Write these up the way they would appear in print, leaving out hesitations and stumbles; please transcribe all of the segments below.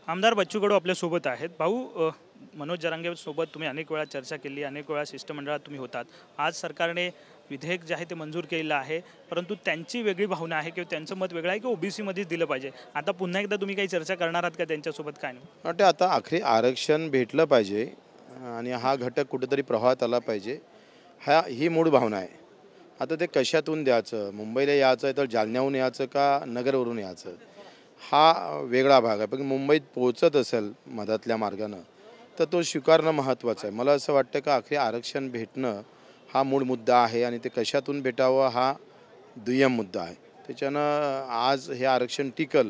आमदार बच्चू कडू आपल्यासोबत आहेत। भाऊ, मनोज जरांगे सोबत तुम्ही अनेक वेळा चर्चा केली, अनेक वेळा शिष्टमंडळात तुम्ही होतात। आज सरकारने विधेयक जे आहे ते मंजूर केलेलं आहे, परंतु त्यांची वेगळी भावना आहे किंवा त्यांचं मत वेगळं आहे की ओबीसी मध्येच दिलं पाहिजे। आता पुन्हा एकदा तुम्ही काही चर्चा करणार आहात का त्यांच्यासोबत? काय नाही वाटतं आता आखरी आरक्षण भेटलं पाहिजे आणि हा घटक कुठेतरी प्रवाहात आला पाहिजे, ही मूळ भावना आहे। आता ते कशातून द्यायचं, मुंबईला यायचं आहे तर जालन्याहून यायचं का नगरवरून यायचं, हा वेगळा भाग आहे। पण मुंबईत पोहोचत असेल मधातल्या मार्गानं तर तो स्वीकारणं महत्त्वाचं आहे। मला असं वाटतं का आखरी आरक्षण भेटणं हा मूळ मुद्दा आहे आणि ते कशातून भेटावं हा दुय्यम मुद्दा आहे। त्याच्यानं आज हे आरक्षण टिकल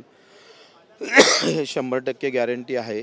हे 100% गॅरंटी आहे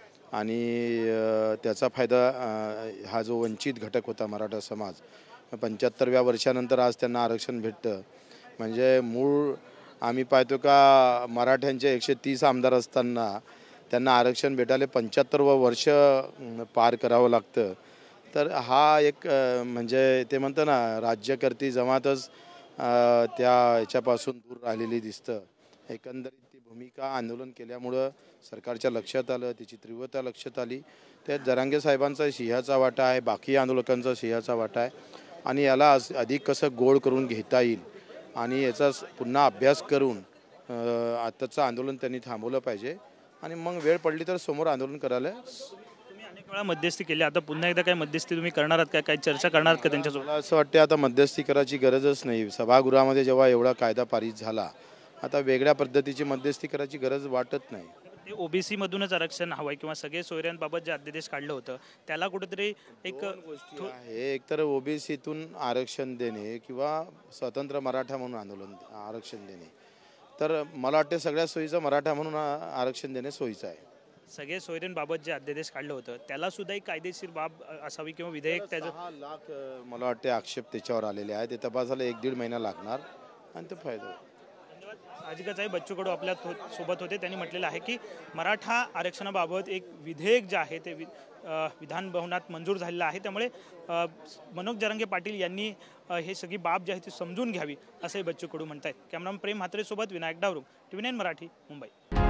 आणि त्याचा फायदा हा जो वंचित घटक होता मराठा समाज 75व्या वर्षानंतर आज त्यांना आरक्षण भेटतं। म्हणजे मूळ आम्ही पाहतो का मराठ्यांचे 130 आमदार असताना त्यांना आरक्षण भेटायला 75वं वर्ष पार करावं लागतं। तर हा एक म्हणजे ते म्हणतं ना राज्यकर्ती जमातच त्या याच्यापासून दूर राहिलेली दिसतं। एकंदरीत ती भूमिका आंदोलन केल्यामुळं सरकारच्या लक्षात आलं, त्याची तीव्रता लक्षात आली। त्यात जरांगे साहेबांचा सिंहाचा वाटा आहे, बाकी आंदोलकांचा सिंहाचा वाटा आहे आणि याला अधिक कसं गोड करून घेता येईल आणि याचा पुन्हा अभ्यास करून आताचं आंदोलन त्यांनी थांबवलं पाहिजे आणि मग वेळ पडली तर समोर आंदोलन करायला। तुम्ही अनेक वेळा मध्यस्थी केली, आता पुन्हा एकदा काय मध्यस्थी तुम्ही करणार आहात का? काय चर्चा करणार आहात का त्यांच्यासोबत? मला असं वाटतं आता मध्यस्थी करायची गरजच नाही। सभागृहामध्ये जेव्हा एवढा कायदा पारित झाला, आता वेगळ्या पद्धतीची मध्यस्थी करायची गरज वाटत नाही। ते ओबीसी मधूनच आरक्षण हवंय किंवा सगळे सोयऱ्यांबाबत जे अध्यादेश काढलं होतं त्याला कुठेतरी एक एक तर ओबीसीतून आरक्षण देणे किंवा स्वतंत्र मराठा म्हणून आरक्षण देणे, तर मला वाटतं सगळ्या सोयीचं मराठा म्हणून आरक्षण देणे सोयीचं आहे। सगळे सोयऱ्यांबाबत जे अध्यादेश काढलं होतं त्याला सुद्धा एक कायदेशीर बाब असावी किंवा विधेयक त्याचं 6 लाख मला वाटते आक्षेप त्याच्यावर आलेले आहे। ते तपासायला 1-1.5 महिना लागणार आणि ते फायदा होईल। साहजिकच आहे, बच्चू कडू आपल्या सोबत होते, त्यांनी म्हटलेलं आहे की मराठा आरक्षणाबाबत एक विधेयक जे आहे ते विधान भवनात मंजूर झालेलं आहे। त्यामुळे मनोज जरांगे पाटील यांनी हे सगळी बाब जी आहे ती समजून घ्यावी असंही बच्चू कडू म्हणत आहेत। कॅमेरामन प्रेम म्हात्रेसोबत विनायक डावरू, TV9 मराठी, मुंबई।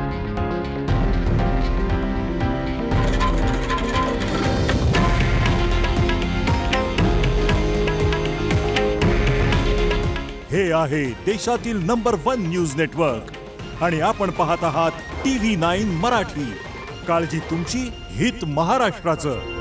हे आहे देशातील नंबर 1 न्यूज नेटवर्क आणि आपण पाहत आहात TV9 मराठी। काळजी तुमची, हित महाराष्ट्राचं।